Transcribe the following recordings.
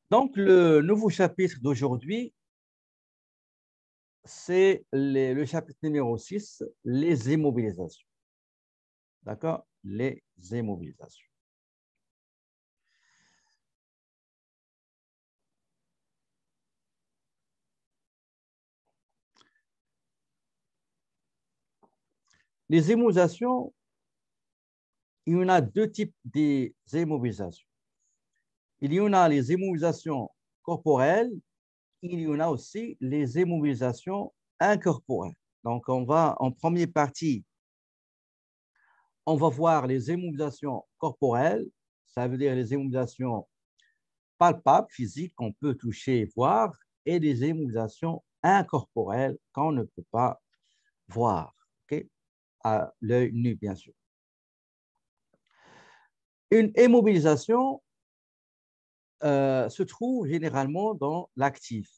Donc, le nouveau chapitre d'aujourd'hui, c'est le chapitre numéro 6, les immobilisations. D'accord? Les immobilisations. Les immobilisations, il y en a deux types d'immobilisations. Il y en a les immobilisations corporelles, il y en a aussi les immobilisations incorporelles. Donc, on va, en première partie, on va voir les immobilisations corporelles, ça veut dire les immobilisations palpables, physiques, qu'on peut toucher et voir, et les immobilisations incorporelles qu'on ne peut pas voir, okay? À l'œil nu, bien sûr. Une immobilisation se trouve généralement dans l'actif.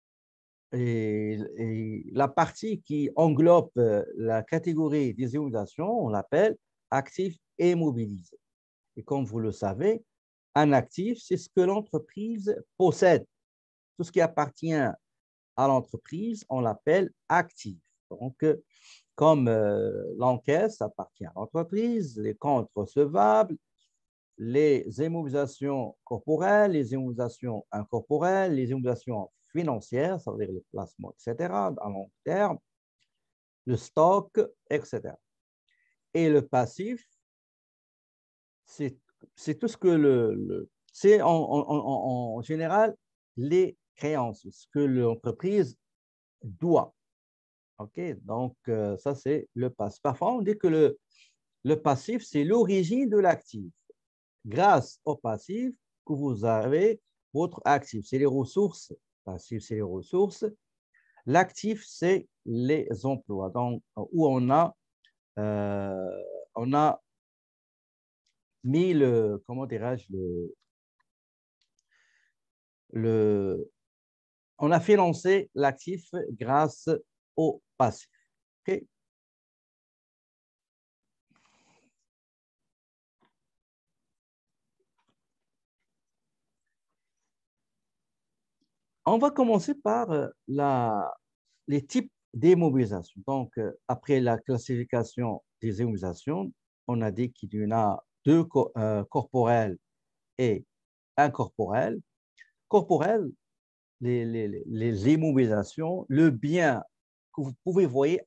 Et la partie qui englobe la catégorie des immobilisations, on l'appelle actif immobilisé. Et comme vous le savez, un actif, c'est ce que l'entreprise possède. Tout ce qui appartient à l'entreprise, on l'appelle actif. Donc, comme l'encaisse appartient à l'entreprise, les comptes recevables, les immobilisations corporelles, les immobilisations incorporelles, les immobilisations financières, ça veut dire les placements, etc., à long terme, le stock, etc. Et le passif, c'est tout ce que c'est en général les créances, ce que l'entreprise doit. OK? Donc, ça, c'est le passif. Parfois, on dit que le passif, c'est l'origine de l'actif. Grâce au passif que vous avez votre actif. C'est les ressources. Passif, c'est les ressources. L'actif, c'est les emplois. Donc, où on a mis comment dirais-je, le, on a financé l'actif grâce au passif. OK? On va commencer par les types d'immobilisation. Donc, après la classification des immobilisations, on a dit qu'il y en a deux corporelles et incorporelles. Corporelles, les immobilisations, le bien que vous pouvez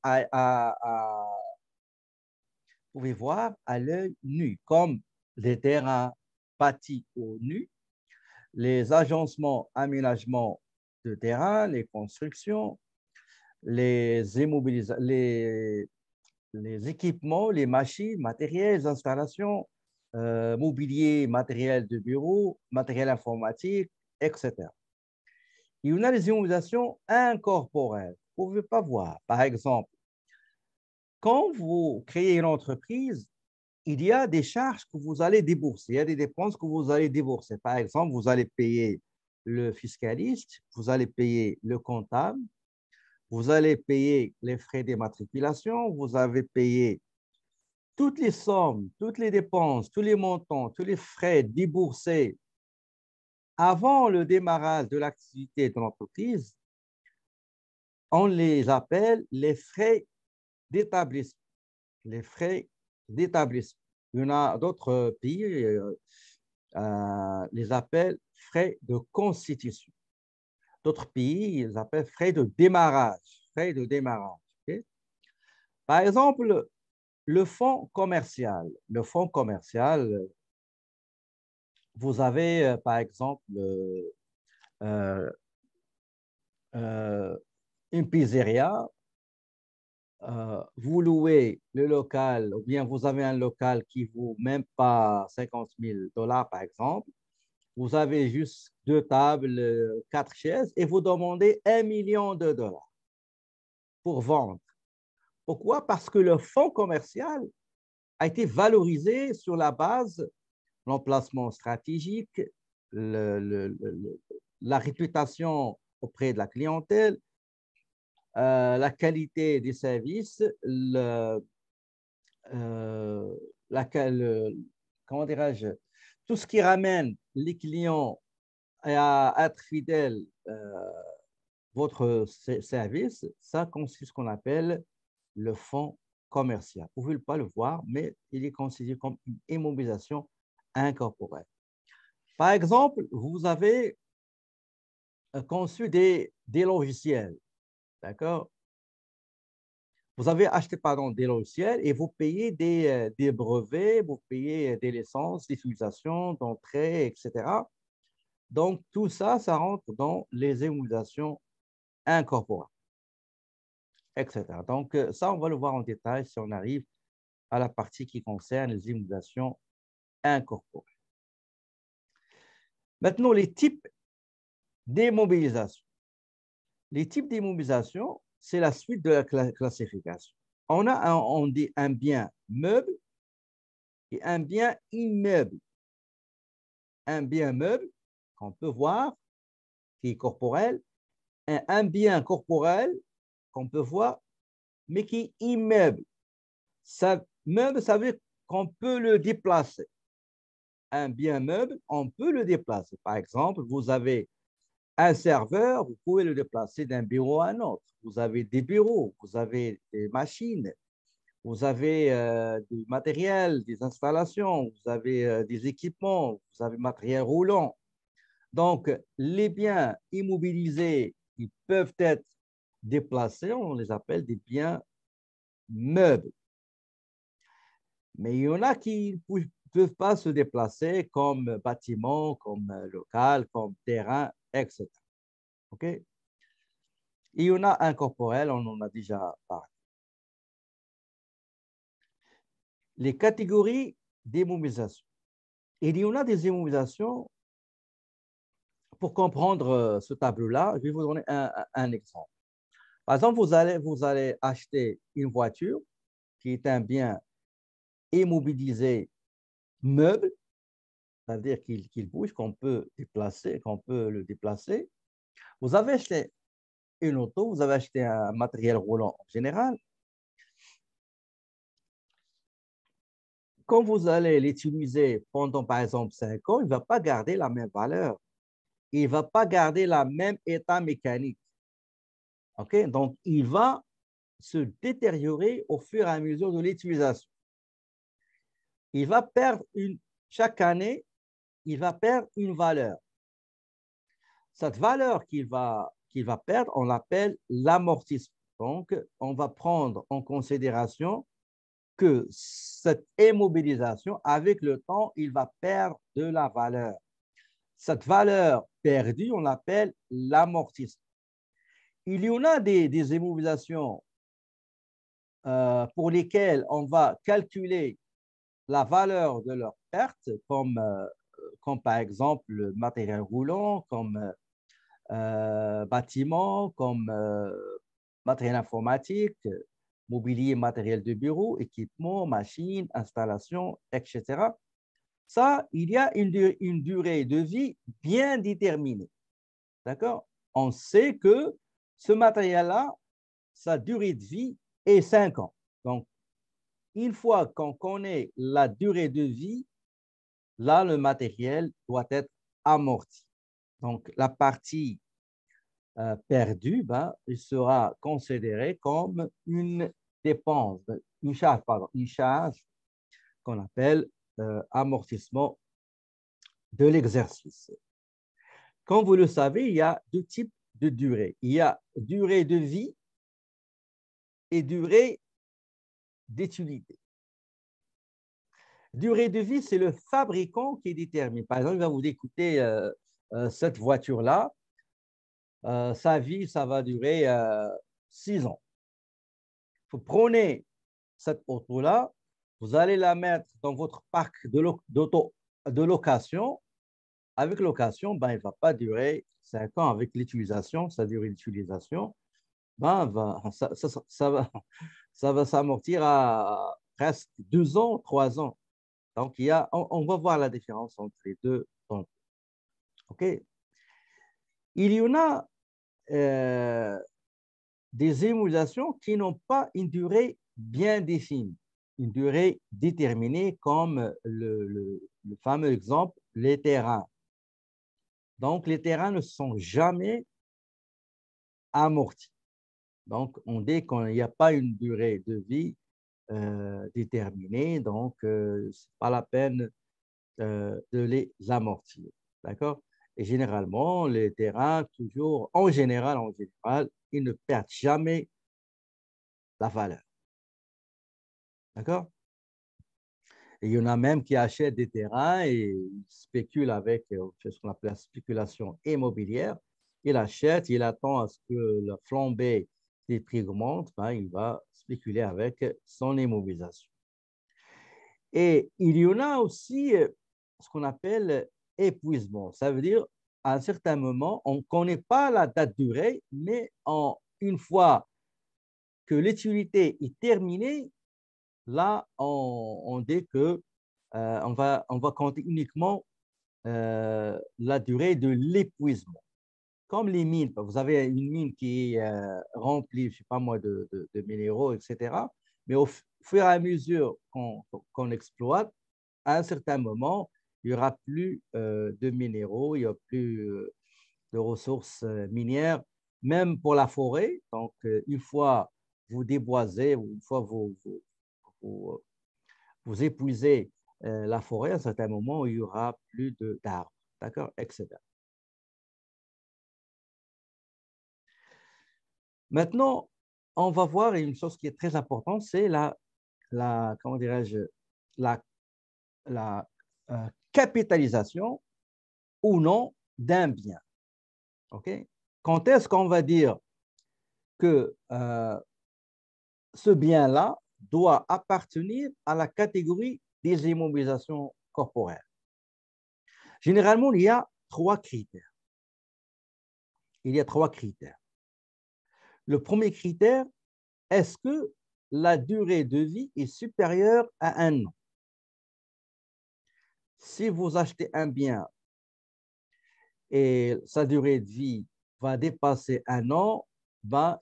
pouvez voir à l'œil nu, comme les terrains bâtis au nu, les agencements, aménagements de terrain, les constructions, les équipements, les machines, matériels, les installations, mobilier, matériel de bureau, matériel informatique, etc. Il y en a les immobilisations incorporelles. Vous ne pouvez pas voir. Par exemple, quand vous créez une entreprise, il y a des charges que vous allez débourser, il y a des dépenses que vous allez débourser. Par exemple, vous allez payer le fiscaliste, vous allez payer le comptable, vous allez payer les frais d'immatriculation, vous avez payé toutes les sommes, toutes les dépenses, tous les montants, tous les frais déboursés avant le démarrage de l'activité de l'entreprise, on les appelle les frais d'établissement. Les frais d'établissement. Il y en a d'autres pays les appellent frais de constitution. D'autres pays, ils appellent frais de démarrage. Frais de démarrage. Okay? Par exemple, le fonds commercial. Le fonds commercial, vous avez, par exemple, euh, euh, une pizzeria, vous louez le local, ou bien vous avez un local qui vaut même pas 50 000 $ par exemple, vous avez juste deux tables, quatre chaises, et vous demandez 1 million de dollars pour vendre. Pourquoi? Parce que le fonds commercial a été valorisé sur la base de l'emplacement stratégique, la réputation auprès de la clientèle, la qualité des services, euh, comment dirais-je, tout ce qui ramène les clients et à être fidèle votre service, ça consiste ce qu'on appelle le fonds commercial. Vous ne pouvez pas le voir, mais il est considéré comme une immobilisation incorporelle. Par exemple, vous avez conçu des logiciels, d'accord? Vous avez acheté, pardon, des logiciels et vous payez des brevets, vous payez des licences d'utilisation, d'entrée, etc. Donc, tout ça, ça rentre dans les immobilisations incorporelles, etc. Donc, ça, on va le voir en détail si on arrive à la partie qui concerne les immobilisations incorporelles. Maintenant, les types d'immobilisation. Les types d'immobilisation, c'est la suite de la classification. On dit un bien meuble et un bien immeuble. Un bien meuble qu'on peut voir, qui est corporel, et un bien corporel qu'on peut voir, mais qui est immeuble. Ça, meuble, ça veut dire qu'on peut le déplacer. Un bien meuble, on peut le déplacer. Par exemple, vous avez un serveur, vous pouvez le déplacer d'un bureau à un autre. Vous avez des bureaux, vous avez des machines, vous avez du matériel, des installations, vous avez des équipements, vous avez matériel roulant. Donc, les biens immobilisés qui peuvent être déplacés, on les appelle des biens meubles. Mais il y en a qui ne peuvent pas se déplacer comme bâtiment, comme local, comme terrain, etc. OK? Il y en a incorporels, on en a déjà parlé. Les catégories d'immobilisation. Il y en a des immobilisations. Pour comprendre ce tableau-là, je vais vous donner un exemple. Par exemple, vous allez acheter une voiture qui est un bien immobilisé meuble, c'est-à-dire qu'il bouge, qu'on peut déplacer, qu'on peut le déplacer. Vous avez acheté une auto, vous avez acheté un matériel roulant en général. Quand vous allez l'utiliser pendant, par exemple, 5 ans, il ne va pas garder la même valeur. Il ne va pas garder le même état mécanique. OK? Donc, il va se détériorer au fur et à mesure de l'utilisation. Il va perdre chaque année, il va perdre une valeur. Cette valeur qu'il va perdre, on l'appelle l'amortissement. Donc, on va prendre en considération que cette immobilisation, avec le temps, il va perdre de la valeur. Cette valeur perdue, on l'appelle l'amortissement. Il y en a des immobilisations pour lesquelles on va calculer la valeur de leur perte, comme par exemple le matériel roulant, comme bâtiment, comme matériel informatique, mobilier, matériel de bureau, équipement, machines, installations, etc. Ça, il y a une durée de vie bien déterminée. D'accord? On sait que ce matériel-là, sa durée de vie est 5 ans. Donc, une fois qu'on connaît la durée de vie, là, le matériel doit être amorti. Donc, la partie perdue, ben, il sera considéré comme une dépense, une charge qu'on appelle amortissement de l'exercice. Comme vous le savez, il y a deux types de durée. Il y a durée de vie et durée d'utilité. Durée de vie, c'est le fabricant qui détermine. Par exemple, il va vous écouter cette voiture-là, sa vie, ça va durer 6 ans. Vous prenez cette auto-là, vous allez la mettre dans votre parc de location. Avec location, ben, il ne va pas durer 5 ans. Avec l'utilisation, sa durée d'utilisation, ben, ça va s'amortir à presque 2 ans, 3 ans. Donc, on va voir la différence entre les deux. Donc, OK? Il y en a des immunisations qui n'ont pas une durée bien définie, une durée déterminée, comme le fameux exemple, les terrains. Donc, les terrains ne sont jamais amortis. Donc, on dit qu'il n'y a pas une durée de vie déterminée, donc ce n'est pas la peine de les amortir. D'accord? Et généralement, les terrains, toujours, en général, ils ne perdent jamais la valeur. D'accord? Et il y en a même qui achètent des terrains et ils spéculent avec ce qu'on appelle la spéculation immobilière. Il achète, il attend à ce que la flambée des prix augmente, ben, il va spéculer avec son immobilisation. Et il y en a aussi ce qu'on appelle épuisement. Ça veut dire, à un certain moment, on ne connaît pas la date durée, mais une fois que l'utilité est terminée, là, on dit que on va compter uniquement la durée de l'épuisement. Comme les mines, vous avez une mine qui est remplie, je ne sais pas moi, de minéraux, etc. Mais au fur et à mesure qu'on exploite, à un certain moment, il n'y aura plus de minéraux, il n'y aura plus de ressources minières, même pour la forêt. Donc, une fois vous déboisez, une fois vous, vous épuisez la forêt, à un certain moment, il n'y aura plus d'arbres, d'accord, etc. Maintenant, on va voir une chose qui est très importante, c'est comment dirais-je, la, la capitalisation ou non d'un bien. OK? Quand est-ce qu'on va dire que ce bien-là doit appartenir à la catégorie des immobilisations corporelles? Généralement, il y a trois critères. Il y a trois critères. Le premier critère, est-ce que la durée de vie est supérieure à un an? Si vous achetez un bien et sa durée de vie va dépasser un an, ben,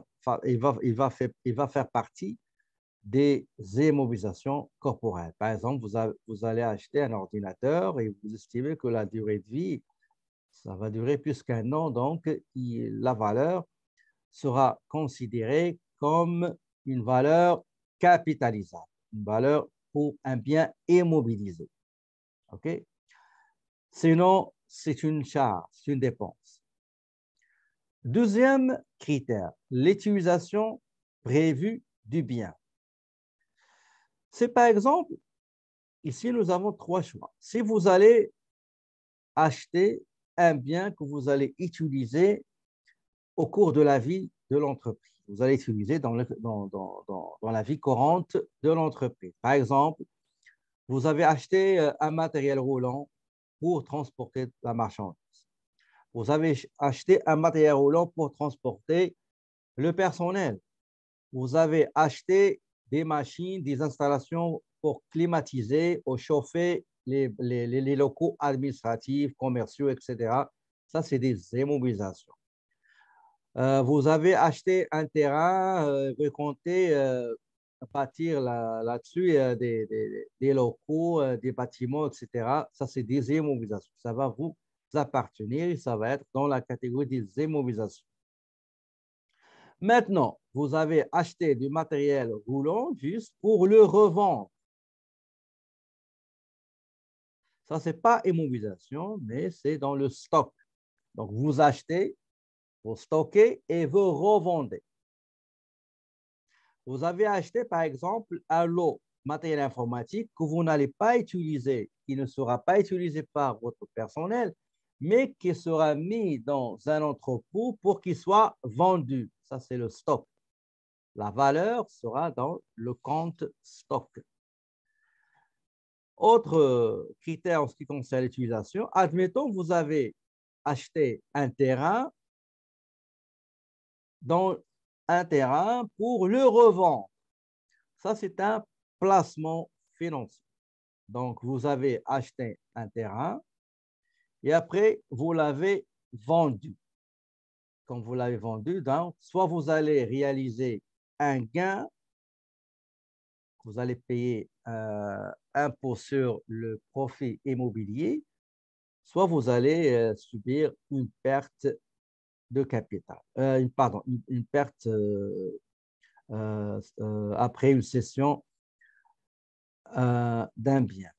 il va faire partie des immobilisations corporelles. Par exemple, vous allez acheter un ordinateur et vous estimez que la durée de vie, ça va durer plus qu'un an, donc la valeur sera considérée comme une valeur capitalisable, une valeur pour un bien immobilisé. OK? Sinon, c'est une charge, c'est une dépense. Deuxième critère, l'utilisation prévue du bien. C'est par exemple, ici, nous avons trois choix. Si vous allez acheter un bien que vous allez utiliser au cours de la vie de l'entreprise, vous allez utiliser dans la vie courante de l'entreprise. Par exemple, vous avez acheté un matériel roulant pour transporter la marchandise. Vous avez acheté un matériel roulant pour transporter le personnel. Vous avez acheté des machines, des installations pour climatiser ou chauffer les locaux administratifs, commerciaux, etc. Ça, c'est des immobilisations. Vous avez acheté un terrain, vous comptez bâtir là-dessus des locaux, des bâtiments, etc. Ça, c'est des immobilisations. Ça va vous appartenir et ça va être dans la catégorie des immobilisations. Maintenant, vous avez acheté du matériel roulant juste pour le revendre. Ça, ce n'est pas immobilisation, mais c'est dans le stock. Donc, vous achetez, vous stockez et vous revendez. Vous avez acheté, par exemple, un lot matériel informatique que vous n'allez pas utiliser, qui ne sera pas utilisé par votre personnel, mais qui sera mis dans un entrepôt pour qu'il soit vendu. Ça, c'est le stock. La valeur sera dans le compte stock. Autre critère en ce qui concerne l'utilisation, admettons que vous avez acheté un terrain pour le revendre. Ça, c'est un placement financier. Donc, vous avez acheté un terrain et après, vous l'avez vendu. Quand vous l'avez vendu, donc, soit vous allez réaliser un gain, vous allez payer impôt sur le profit immobilier, soit vous allez subir une perte de capital, pardon, une perte après une cession d'un bien.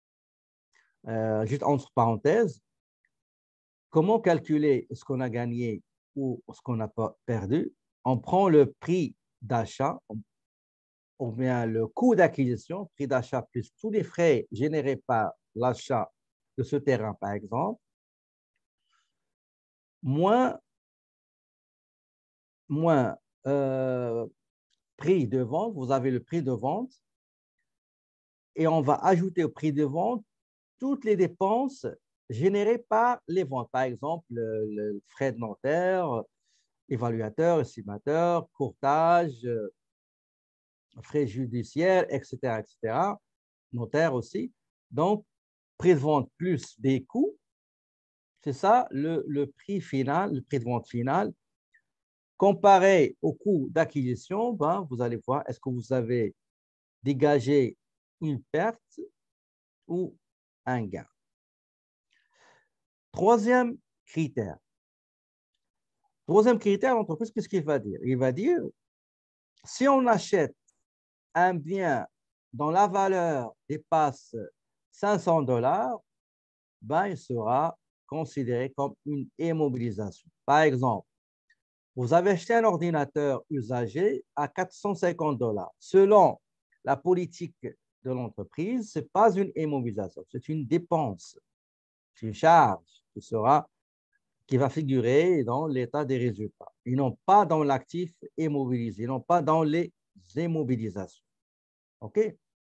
Juste entre parenthèses, comment calculer ce qu'on a gagné ou ce qu'on n'a pas perdu? On prend le prix d'achat, ou bien le coût d'acquisition, prix d'achat plus tous les frais générés par l'achat de ce terrain, par exemple, moins, moins prix de vente, vous avez le prix de vente, et on va ajouter au prix de vente toutes les dépenses générées par les ventes. Par exemple, le frais de notaire, évaluateur, estimateur, courtage, frais judiciaires, etc., etc., notaire aussi. Donc, prix de vente plus des coûts, c'est ça le prix final, le prix de vente final. Comparé au coût d'acquisition, ben, vous allez voir, est-ce que vous avez dégagé une perte ou un gain. Troisième critère. Troisième critère, l'entreprise, qu'est-ce qu'il va dire? Il va dire, si on achète un bien dont la valeur dépasse 500 $, ben, il sera considéré comme une immobilisation. Par exemple, vous avez acheté un ordinateur usagé à 450 $. Selon la politique de l'entreprise, ce n'est pas une immobilisation, c'est une dépense, c'est une charge qui va figurer dans l'état des résultats. Ils n'ont pas dans l'actif immobilisé, ils n'ont pas dans les immobilisations. OK?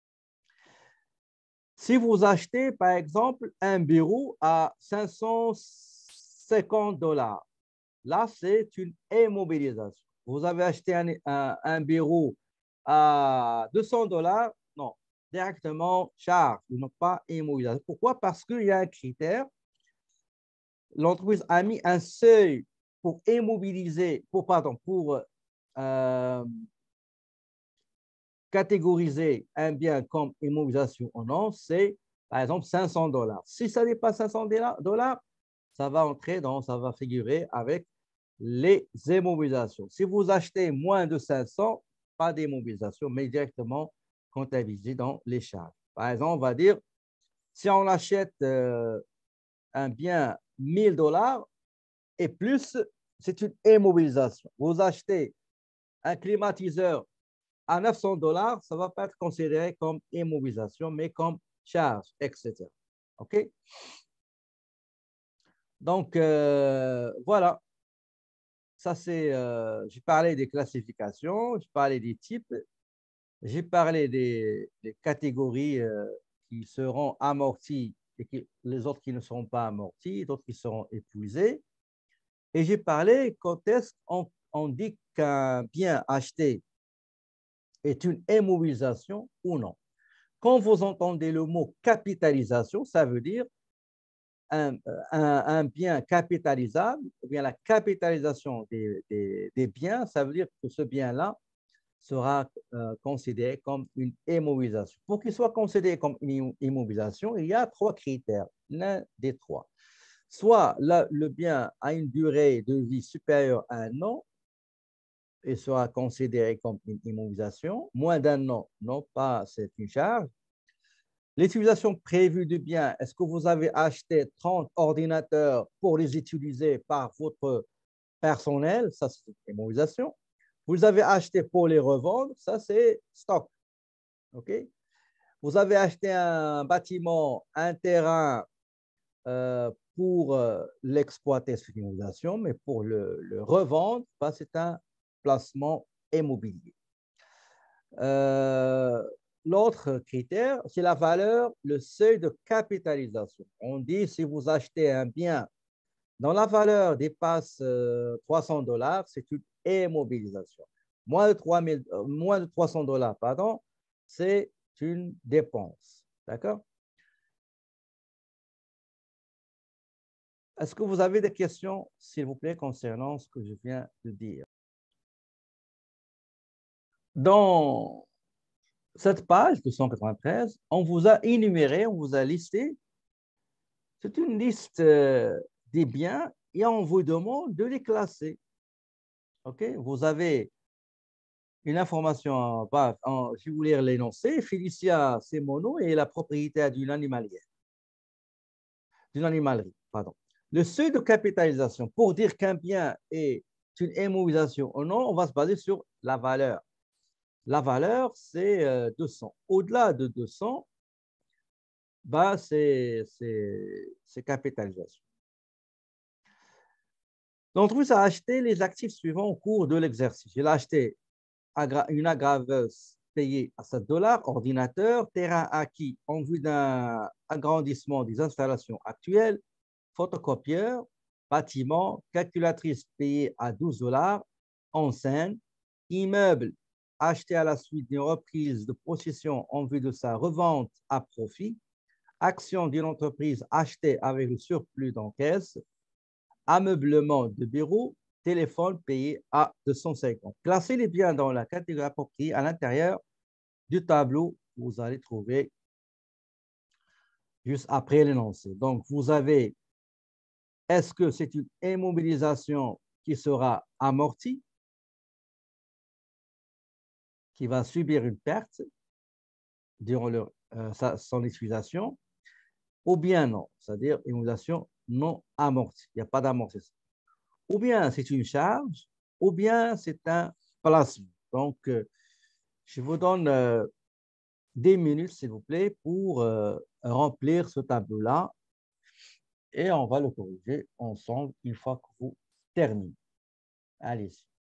Si vous achetez, par exemple, un bureau à 550 $, là, c'est une immobilisation. Vous avez acheté un bureau à 200 $, non, directement charge, ils n'ont pas immobilisation. Pourquoi? Parce qu'il y a un critère. L'entreprise a mis un seuil pour immobiliser, pour catégoriser un bien comme immobilisation ou non, c'est par exemple 500 $. Si ça dépasse 500 $, ça va figurer avec les immobilisations. Si vous achetez moins de 500, pas d'immobilisation, mais directement comptabilisé dans les charges. Par exemple, on va dire, si on achète un bien 1000 $ et plus, c'est une immobilisation. Vous achetez un climatiseur à 900 $, ça ne va pas être considéré comme immobilisation, mais comme charge, etc. OK? Donc, voilà. Ça, c'est, j'ai parlé des classifications, j'ai parlé des types, j'ai parlé des catégories qui seront amorties et les autres qui ne seront pas amorties, d'autres qui seront épuisées. Et j'ai parlé quand est-ce qu'on dit qu'un bien acheté est une immobilisation ou non. Quand vous entendez le mot capitalisation, ça veut dire un bien capitalisable, ou bien la capitalisation des biens, ça veut dire que ce bien-là sera considéré comme une immobilisation. Pour qu'il soit considéré comme une immobilisation, il y a trois critères, l'un des trois. Soit le bien a une durée de vie supérieure à un an et sera considéré comme une immobilisation. Moins d'un an, non pas, c'est une charge. L'utilisation prévue du bien, est-ce que vous avez acheté 30 ordinateurs pour les utiliser par votre personnel? Ça, c'est une immobilisation. Vous avez acheté pour les revendre, ça, c'est stock. OK? Vous avez acheté un bâtiment, un terrain pour l'exploiter, c'est une immobilisation, mais pour le revendre, c'est un placement immobilier. L'autre critère, c'est la valeur, le seuil de capitalisation. On dit si vous achetez un bien dont la valeur dépasse 300 $, c'est une immobilisation. Moins de 300 $, pardon, c'est une dépense. D'accord? Est-ce que vous avez des questions, s'il vous plaît, concernant ce que je viens de dire? Dans cette page 293, on vous a énuméré, on vous a listé C'est une liste des biens et on vous demande de les classer. OK? Vous avez une information, je vais vous lire l'énoncé. Félicia, c'est mon nom et la propriétaire d'une animalerie. Pardon. Le seuil de capitalisation, pour dire qu'un bien est une immobilisation ou non, on va se baser sur la valeur. La valeur, c'est 200. Au-delà de 200, bah, c'est capitalisation. L'entreprise a acheté les actifs suivants au cours de l'exercice. Il a acheté une aggraveuse payée à 7 $, ordinateur, terrain acquis en vue d'un agrandissement des installations actuelles, photocopieur, bâtiment, calculatrice payée à 12 $, enseigne, immeuble acheté à la suite d'une reprise de possession en vue de sa revente à profit, action d'une entreprise achetée avec le surplus d'encaisse, ameublement de bureau, téléphone payé à 250. Classez les biens dans la catégorie appropriée à l'intérieur du tableau que vous allez trouver juste après l'énoncé. Donc, vous avez, est-ce que c'est une immobilisation qui sera amortie, qui va subir une perte durant son utilisation, ou bien non, c'est-à-dire immobilisation non amortie, il n'y a pas d'amortissement. Ou bien c'est une charge, ou bien c'est un placement. Donc, je vous donne des minutes, s'il vous plaît, pour remplir ce tableau-là et on va le corriger ensemble une fois que vous terminez. Allez-y.